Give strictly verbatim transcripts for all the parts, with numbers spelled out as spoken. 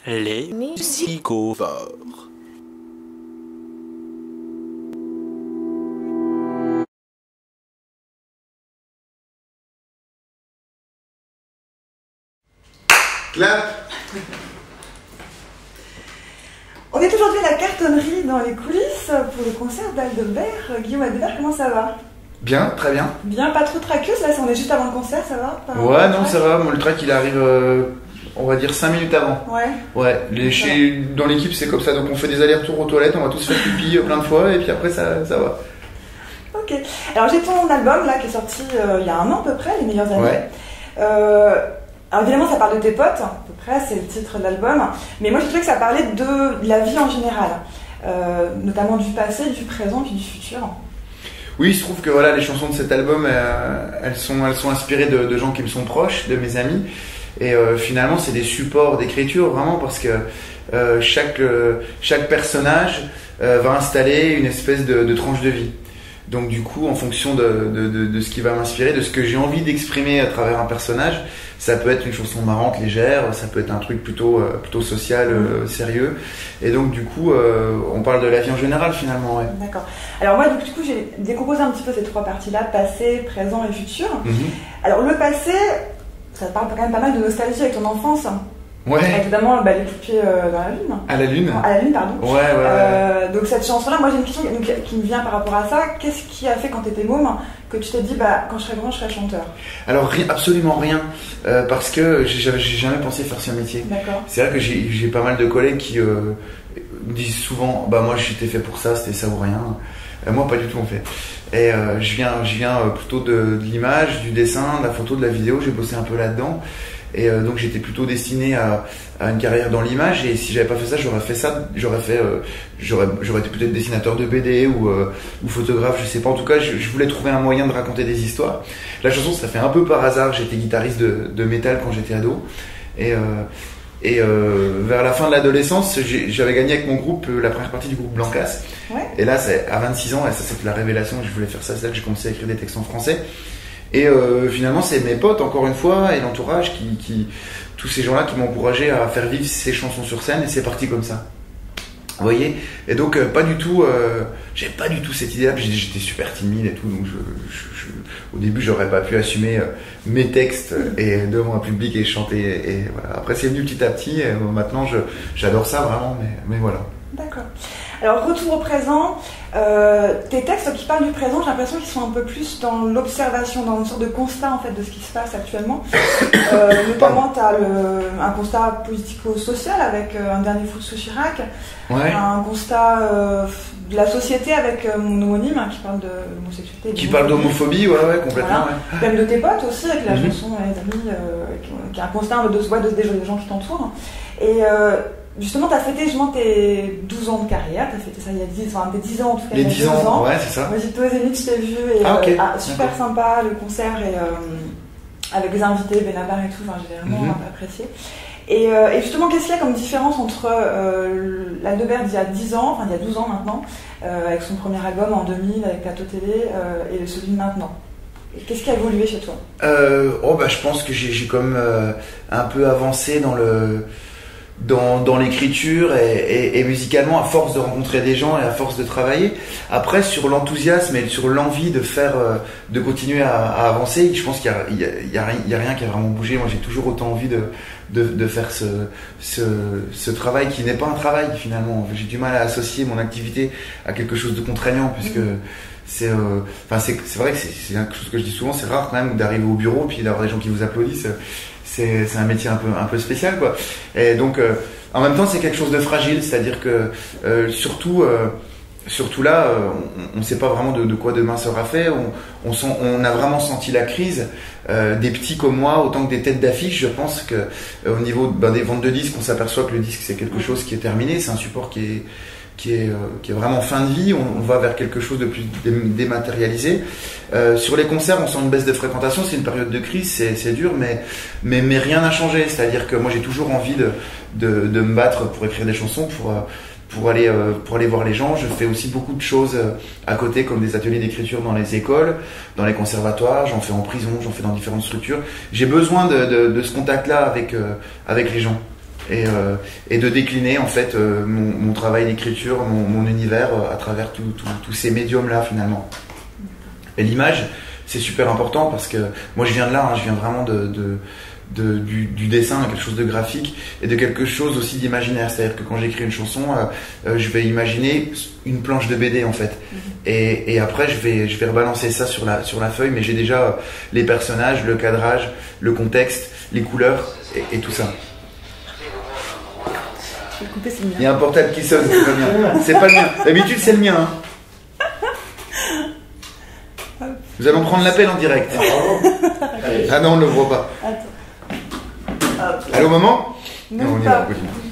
Les musicovores. Clap. On est aujourd'hui à la cartonnerie dans les coulisses pour le concert d'Aldebert. Guillaume Aldebert, comment ça va? Bien, très bien. Bien, pas trop traqueuse là, on est juste avant le concert, ça va pas Ouais, non, ça va. Moi, le track il arrive, euh, on va dire cinq minutes avant. Ouais. Ouais, les, chez, dans l'équipe c'est comme ça, donc on fait des allers-retours aux toilettes, on va tous faire pipi plein de fois et puis après ça, ça va. Ok. Alors j'ai ton album là qui est sorti euh, il y a un an à peu près, Les meilleures années. Ouais. Euh, alors évidemment ça parle de tes potes, à peu près, c'est le titre de l'album. Mais moi je trouvais que ça parlait de la vie en général, euh, notamment du passé, du présent puis du futur. Oui, il se trouve que voilà, les chansons de cet album, euh, elles, sont, elles sont inspirées de, de gens qui me sont proches, de mes amis. Et euh, finalement, c'est des supports d'écriture, vraiment, parce que euh, chaque, euh, chaque personnage euh, va installer une espèce de, de tranche de vie. Donc du coup, en fonction de, de, de, de ce qui va m'inspirer, de ce que j'ai envie d'exprimer à travers un personnage, ça peut être une chanson marrante, légère, ça peut être un truc plutôt, euh, plutôt social, euh, sérieux. Et donc du coup, euh, on parle de la vie en général finalement. Ouais. D'accord. Alors moi, du coup, j'ai décomposé un petit peu ces trois parties-là, passé, présent et futur. Mm-hmm. Alors le passé, ça te parle quand même pas mal de nostalgie avec ton enfance. Ouais. Évidemment, bah, les poupées euh, dans la lune. À la lune. À la lune, pardon. Ouais, ouais, ouais. Euh, donc cette chanson-là, moi j'ai une question qui me vient par rapport à ça. Qu'est-ce qui a fait quand tu étais môme que tu t'es dit, bah quand je serai grand, je serai chanteur? Alors ri absolument rien, euh, parce que j'ai jamais pensé faire ce métier. D'accord. C'est vrai que j'ai pas mal de collègues qui euh, disent souvent, bah moi j'étais fait pour ça, c'était ça ou rien. Euh, moi pas du tout en fait. Et euh, je viens, je viens plutôt de, de l'image, du dessin, de la photo, de la vidéo. J'ai bossé un peu là-dedans. Et euh, donc j'étais plutôt destiné à, à une carrière dans l'image, et si j'avais pas fait ça, j'aurais fait ça, j'aurais fait, euh, j'aurais, j'aurais été peut-être dessinateur de B D ou, euh, ou photographe, je sais pas. En tout cas, je, je voulais trouver un moyen de raconter des histoires. La chanson, ça fait un peu par hasard. J'étais guitariste de, de métal quand j'étais ado, et, euh, et euh, vers la fin de l'adolescence, j'avais gagné avec mon groupe la première partie du groupe Blancas. Ouais. Et là, à vingt-six ans, et ça c'est la révélation, je voulais faire ça. C'est là que j'ai commencé à écrire des textes en français. Et euh, finalement, c'est mes potes, encore une fois, et l'entourage, qui, qui, tous ces gens-là qui m'ont encouragé à faire vivre ces chansons sur scène, et c'est parti comme ça. Vous voyez? Et donc, euh, pas du tout, euh, j'ai pas du tout cette idée-là, j'étais super timide et tout, donc je, je, je, au début, j'aurais pas pu assumer euh, mes textes et devant un public et chanter, et, et voilà. Après, c'est venu petit à petit, et euh, maintenant, j'adore ça vraiment, mais, mais voilà. D'accord. Alors, retour au présent, euh, tes textes qui parlent du présent, j'ai l'impression qu'ils sont un peu plus dans l'observation, dans une sorte de constat en fait de ce qui se passe actuellement. Euh, notamment, tu as un constat politico-social avec euh, un dernier foot sous Chirac, ouais. Un constat euh, de la société avec euh, mon homonyme hein, qui parle de l'homosexualité. Qui parle d'homophobie, ouais, ouais, complètement. Voilà. Ouais. Même de tes potes aussi, avec la mm-hmm. chanson Les Amis, euh, qui, qui a un constat de, ouais, de, de, des gens qui t'entourent. Et euh, justement, tu as fêté justement tes douze ans de carrière, tu as fêté ça il y a dix, enfin, tes dix ans en tout cas. Les dix ans, ans, ouais, c'est ça. Moi j'étais au Zénith, je t'ai vu, et ah, okay. euh, ah, super sympa le concert, et, euh, avec les invités, Benabar et tout, enfin, j'ai vraiment mm-hmm. apprécié. Et, euh, et justement, qu'est-ce qu'il y a comme différence entre euh, l'Aldebert d'il y a dix ans, enfin il y a douze ans maintenant, euh, avec son premier album en deux mille, avec Plateau Télé, euh, et celui de maintenant? Qu'est-ce qui a évolué chez toi? euh, Oh bah je pense que j'ai quand même euh, un peu avancé dans le... dans, dans l'écriture et, et, et musicalement, à force de rencontrer des gens et à force de travailler. Après, sur l'enthousiasme et sur l'envie de faire, de continuer à, à avancer, je pense qu'il n'y a, y a, y a rien qui a vraiment bougé. Moi, j'ai toujours autant envie de, de, de faire ce, ce, ce travail qui n'est pas un travail finalement. J'ai du mal à associer mon activité à quelque chose de contraignant, puisque mmh. c'est euh, enfin c'est c'est vrai que c'est quelque chose que je dis souvent, c'est rare quand même d'arriver au bureau puis d'avoir des gens qui vous applaudissent. C'est c'est un métier un peu un peu spécial quoi. Et donc euh, en même temps c'est quelque chose de fragile, c'est-à-dire que euh, surtout euh, surtout là euh, on ne sait pas vraiment de, de quoi demain sera fait. On on, sent, on a vraiment senti la crise. Euh, des petits comme moi autant que des têtes d'affiche. Je pense que euh, au niveau ben, des ventes de disques, on s'aperçoit que le disque c'est quelque chose qui est terminé. C'est un support qui est qui est, euh, qui est vraiment fin de vie, on, on va vers quelque chose de plus dé dématérialisé. Euh, sur les concerts, on sent une baisse de fréquentation, c'est une période de crise, c'est dur, mais, mais, mais rien n'a changé. C'est-à-dire que moi j'ai toujours envie de, de, de me battre pour écrire des chansons, pour, pour, aller, euh, pour aller voir les gens. Je fais aussi beaucoup de choses à côté, comme des ateliers d'écriture dans les écoles, dans les conservatoires, j'en fais en prison, j'en fais dans différentes structures. J'ai besoin de, de, de ce contact-là avec, euh, avec les gens. et, euh, et de décliner en fait euh, mon, mon travail d'écriture, mon, mon univers euh, à travers tous ces médiums-là finalement. Et l'image, c'est super important parce que moi je viens de là, hein, je viens vraiment de, de, de, du, du dessin, quelque chose de graphique et de quelque chose aussi d'imaginaire. C'est-à-dire que quand j'écris une chanson, euh, euh, je vais imaginer une planche de B D en fait. Mm-hmm. et, et après je vais, je vais rebalancer ça sur la, sur la feuille, mais j'ai déjà euh, les personnages, le cadrage, le contexte, les couleurs et, et tout ça. Il y a un portable qui sonne, c'est pas le mien. C'est pas le mien. D'habitude c'est le mien. Hein. Nous allons prendre l'appel en direct. Ah non, on ne le voit pas. Attends. Allô, maman? Non, on y va.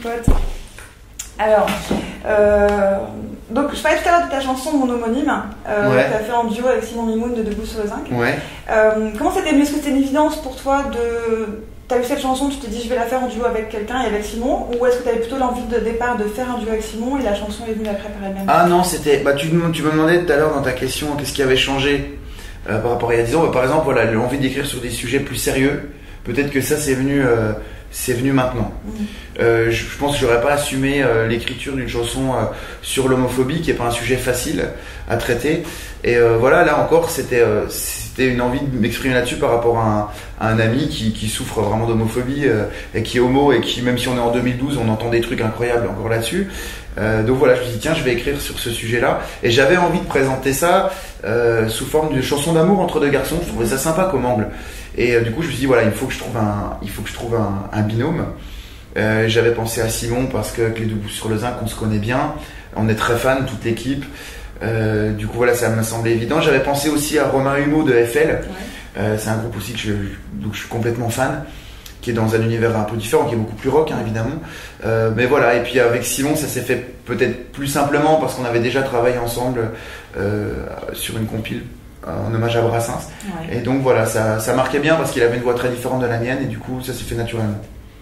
Alors, euh, donc je parlais tout à l'heure de ta chanson Mon homonyme, euh, ouais. que tu as fait en duo avec Simon Mimoun de Debout sur le Zinc. Ouais. Euh, comment c'était venu? Est-ce que c'était une évidence pour toi de... Tu as eu cette chanson, tu t'es dit je vais la faire en duo avec quelqu'un et avec Simon, ou est-ce que tu avais plutôt l'envie de départ de faire un duo avec Simon et la chanson est venue après par elle-même? Ah non, c'était. Bah, tu, tu me demandais tout à l'heure dans ta question qu'est-ce qui avait changé euh, par rapport à il y a dix ans. Bah, par exemple, voilà, l'envie d'écrire sur des sujets plus sérieux. Peut-être que ça, c'est venu, euh, c'est venu maintenant. Mmh. Euh, je, je pense que j'aurais pas assumé euh, l'écriture d'une chanson euh, sur l'homophobie, qui est pas un sujet facile à traiter. Et euh, voilà, là encore, c'était euh, c'était une envie de m'exprimer là-dessus par rapport à un, à un ami qui, qui souffre vraiment d'homophobie euh, et qui est homo et qui, même si on est en deux mille douze, on entend des trucs incroyables encore là-dessus. Euh, donc voilà, je me suis dit tiens, je vais écrire sur ce sujet-là. Et j'avais envie de présenter ça euh, sous forme de chanson d'amour entre deux garçons. Je trouvais ça sympa comme angle. Et euh, du coup, je me suis dit voilà, il faut que je trouve un, il faut que je trouve un, un binôme. Euh, j'avais pensé à Simon parce que avec les Debout sur le Zinc, on se connaît bien, on est très fans, toute l'équipe. Euh, du coup voilà, ça me semblait évident. J'avais pensé aussi à Romain Humeau de F L. Ouais. Euh, c'est un groupe aussi que je, donc je suis complètement fan, qui est dans un univers un peu différent, qui est beaucoup plus rock hein, évidemment. Euh, mais voilà, et puis avec Simon, ça s'est fait peut-être plus simplement parce qu'on avait déjà travaillé ensemble euh, sur une compile en hommage à Brassens. Ouais. Et donc voilà, ça, ça marquait bien parce qu'il avait une voix très différente de la mienne et du coup ça s'est fait naturellement.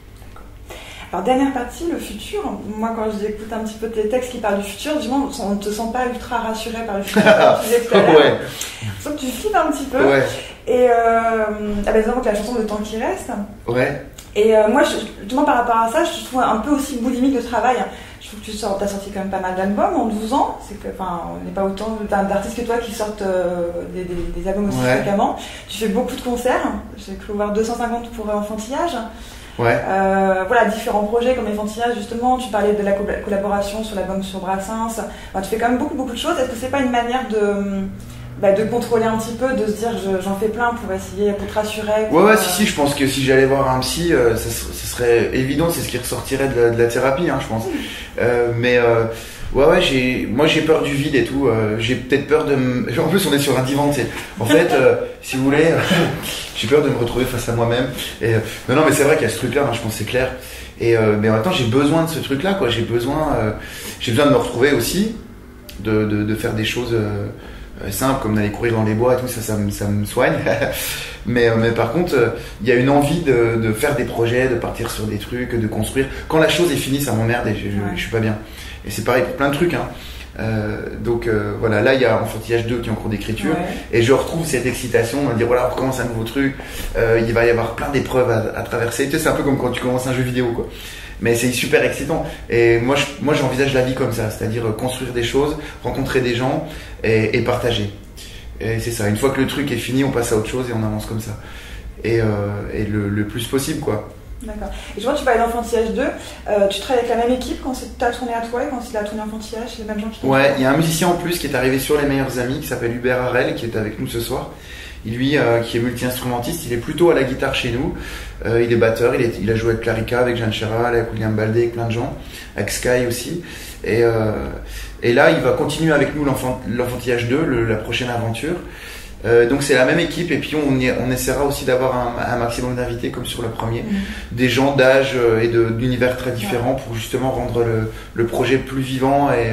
Alors, dernière partie, le futur. Moi, quand j'écoute un petit peu tes textes qui parlent du futur, du moins, on ne te sent pas ultra rassuré par le futur. Comme tu disais tout à l'heure. Ouais. Sauf que tu flippes un petit peu. Ouais. Et euh, par exemple, la chanson de Temps qui reste. Ouais. Et euh, moi, je, justement, par rapport à ça, je trouve un peu aussi boulimique de travail. Je trouve que tu sors, as sorti quand même pas mal d'albums en douze ans. C'est que, enfin, on n'est pas autant d'artistes que toi qui sortent euh, des, des, des albums aussi ouais. fréquemment. Tu fais beaucoup de concerts. J'ai cru voir deux cent cinquante pour Enfantillage. Ouais. Euh, voilà, différents projets comme Enfantillage justement, tu parlais de la co collaboration sur l'album sur Brassens, enfin, tu fais quand même beaucoup beaucoup de choses. Est-ce que c'est pas une manière de, bah, de contrôler un petit peu, de se dire j'en fais plein pour essayer, pour te rassurer pour, Ouais ouais, euh... si si, je pense que si j'allais voir un psy, euh, ça, ça serait évident, c'est ce qui ressortirait de la, de la thérapie, hein, je pense. euh, mais euh, ouais ouais, j'ai, moi j'ai peur du vide et tout, euh, j'ai peut-être peur de me... En plus on est sur un divan, tu sais. En fait, euh, si vous voulez... j'ai peur de me retrouver face à moi-même. Et, euh, non, non, mais c'est vrai qu'il y a ce truc-là, hein, je pense que c'est clair. Et, euh, mais en même temps, j'ai besoin de ce truc-là, quoi. J'ai besoin, euh, j'ai besoin de me retrouver aussi, de, de, de faire des choses euh, simples, comme d'aller courir dans les bois et tout, ça, ça, me, ça me soigne. mais, euh, mais par contre, il euh, y a une envie de, de faire des projets, de partir sur des trucs, de construire. Quand la chose est finie, ça m'emmerde et je, je, je suis pas bien. Et c'est pareil pour plein de trucs, hein. Euh, donc euh, voilà, là il y a Enfantillage deux qui est en cours d'écriture ouais. et je retrouve cette excitation de me dire voilà, on recommence un nouveau truc, euh, il va y avoir plein d'épreuves à, à traverser. Tu sais, c'est un peu comme quand tu commences un jeu vidéo quoi, mais c'est super excitant. Et moi, je, moi j'envisage la vie comme ça, c'est-à-dire construire des choses, rencontrer des gens et, et partager. Et c'est ça, une fois que le truc est fini, on passe à autre chose et on avance comme ça. Et, euh, et le, le plus possible quoi. D'accord. Et je vois que tu parlais d'Enfantillage deux, euh, tu travailles avec la même équipe quand tu as tourné à toi et quand tu as tourné Enfantillage, c'est les mêmes gens qui t'ont Ouais, il y a un musicien en plus qui est arrivé sur Les Meilleurs Amis qui s'appelle Hubert Harel qui est avec nous ce soir. Il, lui, euh, qui est multi-instrumentiste, il est plutôt à la guitare chez nous, euh, il est batteur, il, est, il a joué avec Clarica, avec Jeanne Chéral, avec William Baldé, avec plein de gens, avec Sky aussi. Et, euh, et là, il va continuer avec nous l'Enfantillage deux, le, la prochaine aventure. Euh, donc c'est la même équipe et puis on, y, on essaiera aussi d'avoir un, un maximum d'invités comme sur le premier, mmh. des gens d'âge et d'univers très différents ouais. pour justement rendre le, le projet plus vivant et,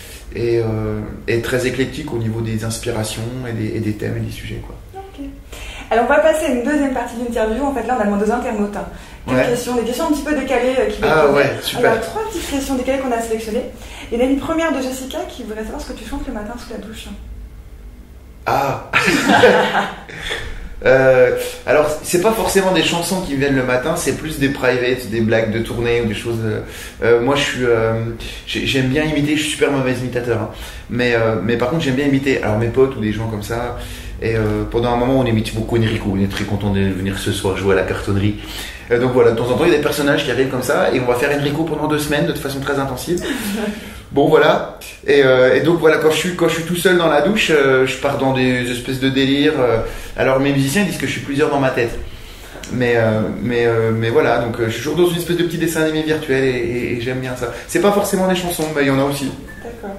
et, euh, et très éclectique au niveau des inspirations et des, et des thèmes et des sujets quoi. Okay. Alors on va passer à une deuxième partie de l'interview. En fait là on a demandé aux internautes hein, ouais. questions, des questions un petit peu décalées euh, qui ah ouais, super. Alors trois petites questions décalées qu'on a sélectionnées. Il y en a une première de Jessica qui voudrait savoir ce que tu chantes le matin sous la douche. Ah Euh, alors, c'est pas forcément des chansons qui me viennent le matin, c'est plus des private, des blagues de tournée ou des choses. Euh, euh, moi, je suis, euh, j'aime bien imiter. Je suis super mauvais imitateur, hein, mais euh, mais par contre, j'aime bien imiter. Alors mes potes ou des gens comme ça. Et euh, pendant un moment, on imite beaucoup Enrico. On est très content de venir ce soir jouer à la cartonnerie. Euh, donc voilà, de temps en temps, il y a des personnages qui arrivent comme ça, et on va faire Enrico pendant deux semaines de façon très intensive. Bon voilà, et, euh, et donc voilà, quand je suis quand je suis tout seul dans la douche, euh, je pars dans des espèces de délires. Euh, alors mes musiciens disent que je suis plusieurs dans ma tête, mais euh, mais euh, mais voilà, donc euh, je suis toujours dans une espèce de petit dessin animé virtuel et, et, et j'aime bien ça. C'est pas forcément des chansons, mais il y en a aussi. D'accord.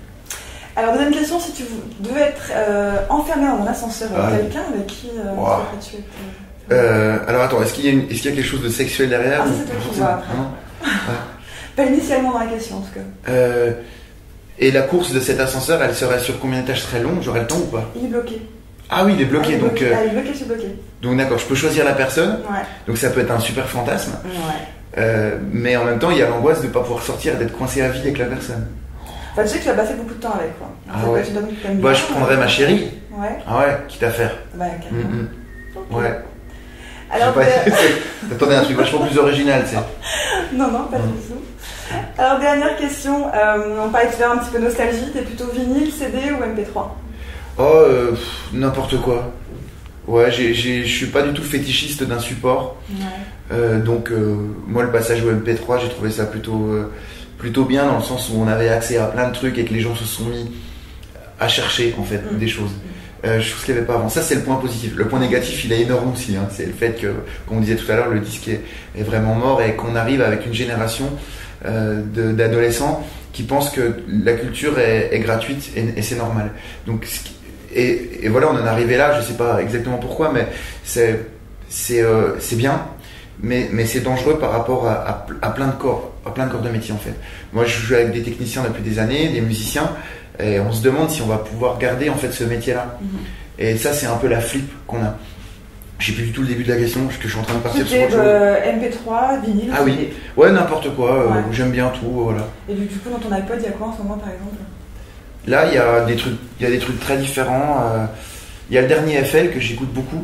Alors deuxième question, si tu devais être euh, enfermé dans un ascenseur avec ah, quelqu'un, avec qui euh, wow. tu être, euh, Alors attends, est-ce qu'il y a une, est-ce qu'il y a quelque chose de sexuel derrière? Ah, c'est toi qui vois après. Ouais. Pas initialement dans la question en tout cas. Euh, et la course de cet ascenseur, elle serait sur combien d'étages serait longue? J'aurais le temps ou pas? Il est bloqué. Ah oui, il est bloqué. Ah, il est bloqué. Donc, euh... ah, il est bloqué, je suis bloqué. Donc d'accord, je peux choisir la personne. Ouais. Donc ça peut être un super fantasme. Ouais. Euh, mais en même temps, il y a l'angoisse de ne pas pouvoir sortir et d'être coincé à vie avec la personne. Enfin, tu sais que tu vas passer beaucoup de temps avec quoi. Ah ça ouais. Bah, je prendrais ma chérie. Ouais. Ah ouais, quitte à faire. Bah, carrément. Mm -hmm. Okay. Ouais. Alors, pas... Attendez, un truc vachement plus original, tu sais. Non, non, pas du tout. Alors, dernière question. Euh, on parlait tout à l'heure un petit peu nostalgie. T'es plutôt vinyle, C D ou M P trois? Oh, euh, n'importe quoi. Ouais, je suis pas du tout fétichiste d'un support. Ouais. Euh, donc, euh, moi, le passage au M P trois, j'ai trouvé ça plutôt, euh, plutôt bien dans le sens où on avait accès à plein de trucs et que les gens se sont mis à chercher, en fait, mmh. des choses. Euh, chose qu'il n'y avait pas avant. Ça, c'est le point positif. Le point négatif, il est énorme aussi. Hein. C'est le fait que, comme on disait tout à l'heure, le disque est, est vraiment mort et qu'on arrive avec une génération euh, d'adolescents qui pensent que la culture est, est gratuite et, et c'est normal. Donc, et, et voilà, on en est arrivé là. Je ne sais pas exactement pourquoi, mais c'est c'est euh, c'est bien, mais mais c'est dangereux par rapport à, à, à plein de corps, à plein de corps de métier en fait. Moi, je joue avec des techniciens depuis des années, des musiciens. Et on se demande si on va pouvoir garder en fait ce métier-là. Mmh. Et ça, c'est un peu la flip qu'on a. Je sais plus du tout le début de la question, parce que je suis en train de partir sur autre chose. Euh, M P trois, vinyle. Ah oui. Ouais, n'importe quoi. Ouais. Euh, J'aime bien tout, voilà. Et du coup, dans ton iPod, il y a quoi en ce moment, par exemple? Là, il y a des trucs, il y a des trucs très différents. Euh, il y a le dernier F L que j'écoute beaucoup.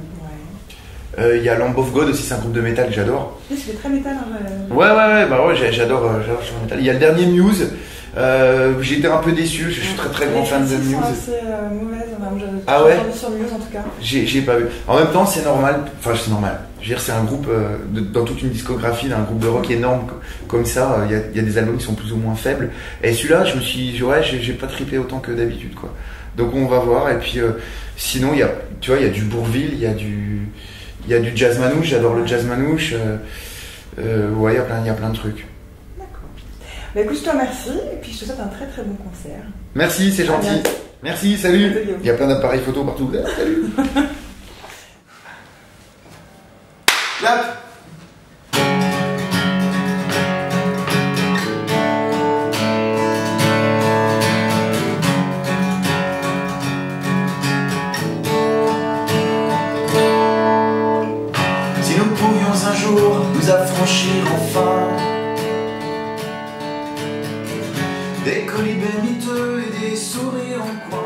Ouais. Euh, il y a Lamb of God aussi, c'est un groupe de métal que j'adore. Oui, c'est très métal. Hein, ouais, ouais, ouais, bah ouais, j'adore, j'adore le métal. Il y a le dernier Muse. Euh, j'ai été un peu déçu, je suis très très grand fan de Muse. C'est euh, mauvaise, enfin, je, ah ouais sur Muse en tout cas. J'ai pas vu. En même temps, c'est normal, enfin c'est normal. Je veux dire, c'est un groupe, euh, de, dans toute une discographie d'un groupe de rock énorme comme ça, il euh, y, y a des albums qui sont plus ou moins faibles. Et celui-là, je me suis dit, ouais, j'ai pas trippé autant que d'habitude, quoi. Donc on va voir, et puis euh, sinon, il y a, tu vois, il y a du Bourvil, il y a du, il y a du jazz manouche, j'adore le jazz manouche. Euh, euh, ouais, il y a plein, il y a plein de trucs. Bah écoute, je te remercie et puis je te souhaite un très très bon concert. Merci, c'est gentil. Merci, salut. Il y a plein d'appareils photo partout. Salut. Clap. Si nous pouvions un jour nous affranchir enfin des colibés miteux et des sourires en coin.